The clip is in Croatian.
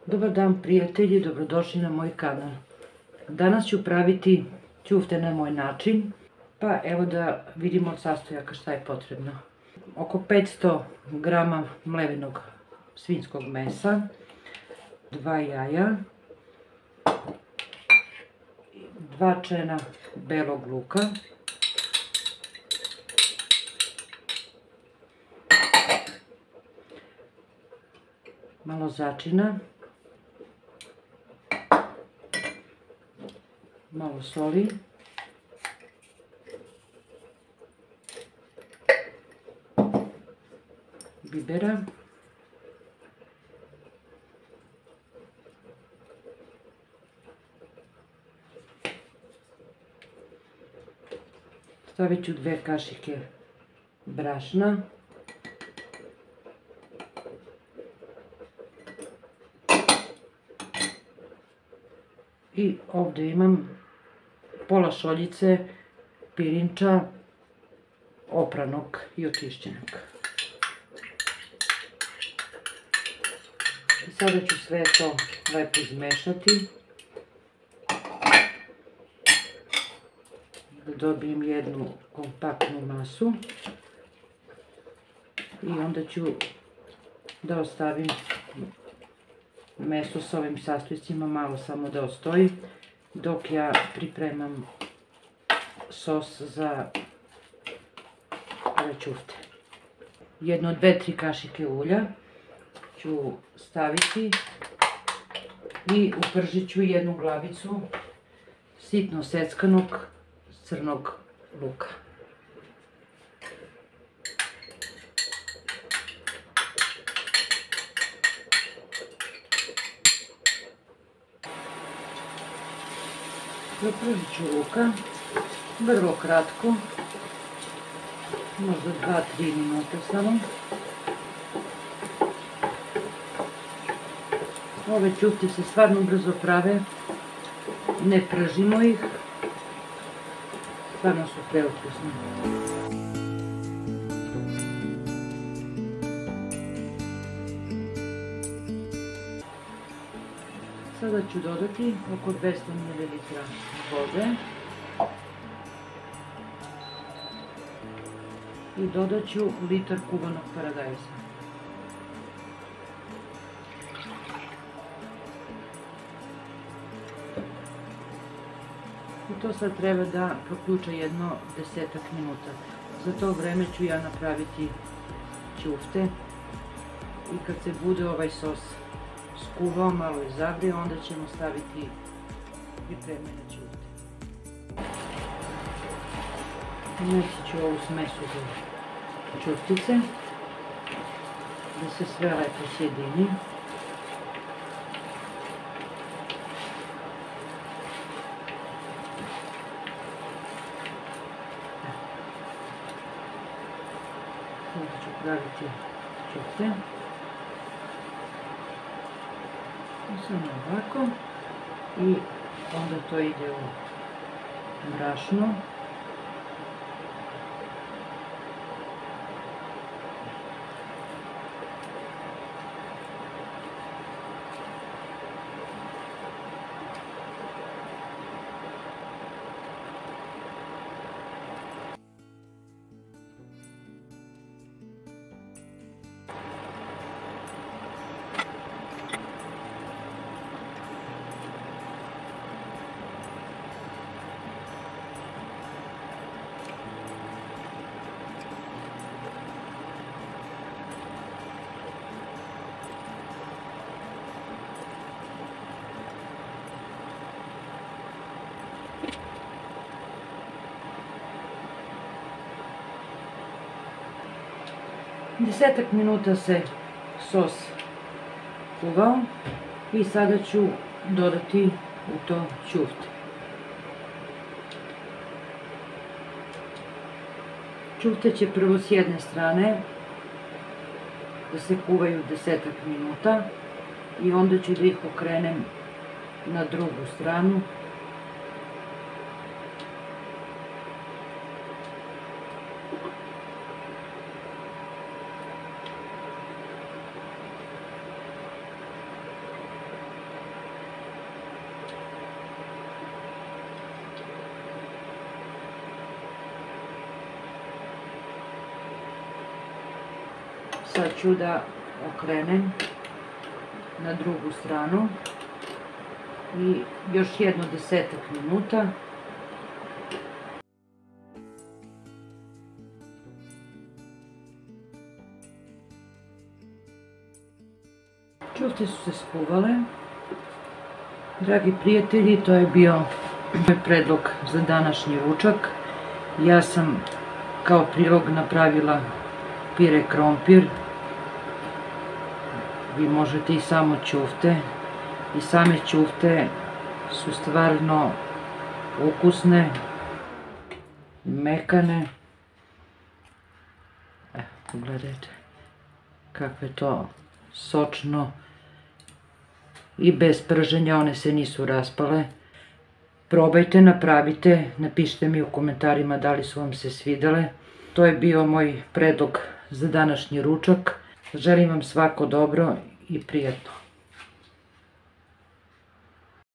Dobar dan prijatelji, dobrodošli na moj kanal. Danas ću praviti ćufte na moj način, pa evo da vidimo od sastojaka šta je potrebno. Oko 500 grama mlevenog svinjskog mesa, 2 jaja, 2 čena belog luka, malo začina, malo soli, bibera, stavit ću 2 kašike brašna, i ovdje imam pola šoljice pirinča opranog i očišćenog. Sada ću sve to lepo izmešati da dobijem jednu kompaktnu masu i onda ću da ostavim meso s ovim sastojcima malo samo da ostoji dok ja pripremam sos za ove ćufte. Jedno 2-3 kašike ulja ću staviti i upržit ću jednu glavicu sitno seckanog crnog luka. Zapržit ću luka, vrlo kratko, možda 2-3 minuta samo. Ove ćufte se stvarno brzo prave, ne pržimo ih, stvarno su preukusne. Sada ću dodati oko 200 ml vode i dodat ću litar kuvanog paradajza. I to sad treba da proključa jedno 10-ak minuta. Za to vreme ću ja napraviti ćufte i kad se bude ovaj sos skuvao, malo i zagrijao, onda ćemo staviti pripremljene ćufte. Umesit ću ovu smesu za ćuftice da se sve lepo sjedini. Sada ću praviti ćufte. Samo ovako i onda to ide u brašno. Desetak minuta se sos kuvao i sada ću dodati u to ćufte. Ćufte će prvo s jedne strane da se kuvaju 10-ak minuta i onda ću da ih okrenem na drugu stranu. Sad ću da okrenem na drugu stranu i još jedno 10 minuta. Ćufte su se skuvale. Dragi prijatelji, to je bio moj predlog za današnji ručak. Ja sam kao prilog napravila pire krompir. Vi možete i samo ćufte. I same ćufte su stvarno ukusne, mekane. Pogledajte kako je to sočno i bez prženja, one se nisu raspale. Probajte, napravite, napišite mi u komentarima da li su vam se svidele. To je bio moj predlog za današnji ručak. Želim vam svako dobro i prijatno.